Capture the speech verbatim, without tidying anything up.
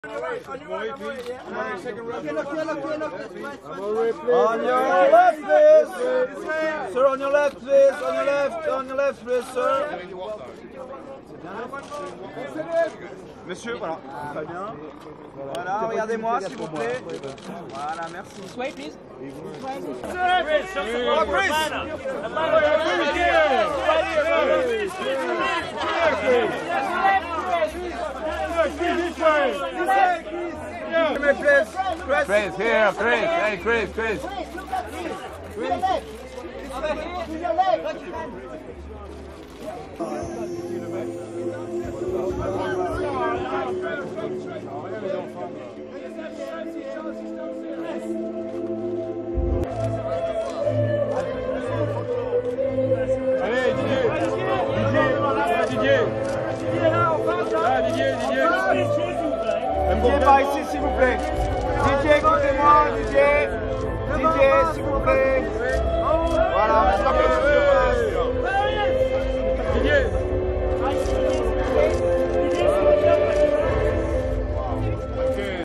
On your left, please. Sir, on your left, please. On your left, on your left, please, sir. Monsieur, voilà. Très bien. Voilà, regardez-moi, s'il vous plaît. Voilà, merci. Sway, please. Chris, here, Chris. Hey, Chris, Chris. Allez, Didier. Didier. Didier. Ah, Didier, Didier. Didier, par ici, s'il vous plaît. Didier, écoutez-moi, Didier. Didier, s'il vous plaît.